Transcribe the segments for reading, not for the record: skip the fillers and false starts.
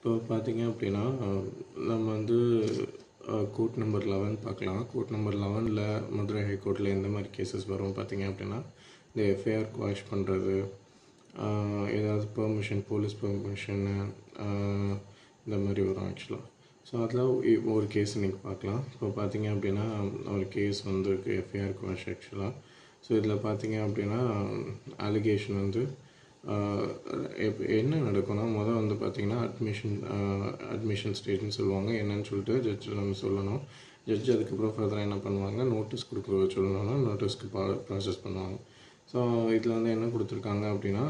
இப்போ பார்த்தீங்க அப்படின்னா, நம்ம வந்து கோர்ட் நம்பர் 11 பார்க்கலாம். கோர்ட் நம்பர் 11ல் மதுரை ஹைகோர்ட்டில் எந்த மாதிரி கேசஸ் வரும் பார்த்தீங்க அப்படின்னா, இந்த எஃப்ஐஆர் குவாஷ் பண்ணுறது, ஏதாவது பெர்மிஷன், போலீஸ் பெர்மிஷன்னு இந்த மாதிரி வரும் ஆக்சுவலாக. ஸோ அதில் ஒரு கேஸ் இன்றைக்கி பார்க்கலாம். இப்போ பார்த்தீங்க அப்படின்னா, ஒரு கேஸ் வந்திருக்கு எஃப்ஐஆர் குவாஷ் ஆக்சுவலாக. ஸோ இதில் பார்த்தீங்க அப்படின்னா, அலிகேஷன் வந்து என்ன நடக்கும்னா, வந்து பார்த்திங்கன்னா அட்மிஷன் ஸ்டேட்னு சொல்லுவாங்க. என்னன்னு சொல்லிட்டு ஜட்ஜு நம்ம சொல்லணும். ஜட்ஜ் அதுக்கப்புறம் ஃபர்தராக என்ன பண்ணுவாங்க, நோட்டீஸ் கொடுக்க சொல்லணும்னா நோட்டீஸ்க்கு ப்ராசஸ் பண்ணுவாங்க. ஸோ இதில் வந்து என்ன கொடுத்துருக்காங்க அப்படின்னா,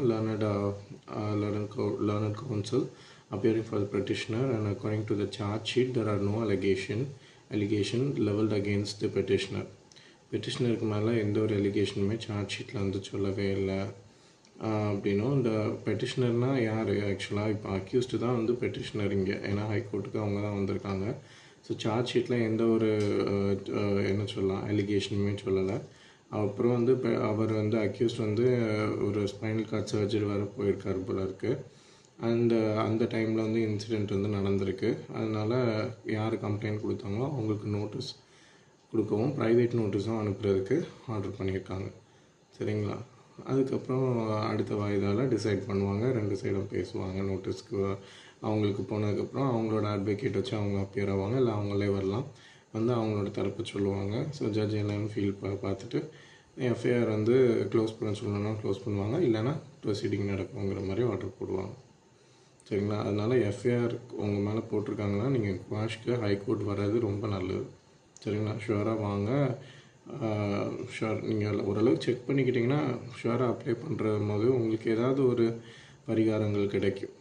learned counsel appearing for the petitioner and according to the charge sheet there are no allegation leveled against the petitioner. பெட்டிஷனருக்கு மேலே எந்த ஒரு எலிகேஷனுமே சார்ஜ் ஷீட்டில் வந்து சொல்லவே இல்லை அப்படின்னும். இந்த பெட்டிஷனர்னால் யார் ஆக்சுவலாக இப்போ அக்யூஸ்டு தான் வந்து பெட்டிஷனர் இங்கே, ஏன்னா ஹைகோர்ட்டுக்கு அவங்க தான் வந்திருக்காங்க. ஸோ சார்ஜ் ஷீட்டில் எந்த ஒரு என்ன சொல்லலாம் எலிகேஷனுமே சொல்லலை. அப்புறம் வந்து அவர் வந்து அக்யூஸ்ட் வந்து ஒரு ஸ்பைனல் கார்ட் சர்ஜரி வர போயிருக்காரு போல இருக்குது. அந்த டைமில் வந்து இன்சிடெண்ட் வந்து நடந்திருக்கு. அதனால் யார் கம்ப்ளைண்ட் கொடுத்தாங்களோ அவங்களுக்கு நோட்டீஸ் கொடுக்கவும் ப்ரைவேட் நோட்டீஸும் அனுப்புறதுக்கு ஆர்டர் பண்ணியிருக்காங்க. சரிங்களா? அதுக்கப்புறம் அடுத்த வாய்தாவில் டிசைட் பண்ணுவாங்க. 2 சைடும் பேசுவாங்க. நோட்டீஸ்க்கு அவங்களுக்கு போனதுக்கப்புறம் அவங்களோட அட்வொகேட் வச்சு அவங்க அப்பியர் ஆவாங்க, இல்லை அவங்களே வரலாம், வந்து அவங்களோட தரப்பு சொல்லுவாங்க. ஸோ ஜட்ஜ் என்னென்னு ஃபீல் பார்த்துட்டு எஃப்ஐஆர் வந்து க்ளோஸ் பண்ண சொல்லணும்னா க்ளோஸ் பண்ணுவாங்க, இல்லைனா ப்ரொசீடிங் நடக்குங்கிற மாதிரி ஆர்டர் போடுவாங்க. சரிங்களா? அதனால் எஃப்ஐஆர் உங்கள் மேலே போட்டிருக்காங்கன்னா நீங்கள் குவாஷ்க்கு ஹைகோர்ட் வர்றது ரொம்ப நல்லது. சரிங்களா? ஷுவராக வாங்க. ஷுவர் நீங்கள் ஓரளவுக்கு செக் பண்ணிக்கிட்டிங்கன்னா ஷுவராக அப்ளை பண்ணுற போது உங்களுக்கு ஏதாவது ஒரு பரிகாரங்கள் கிடைக்கும்.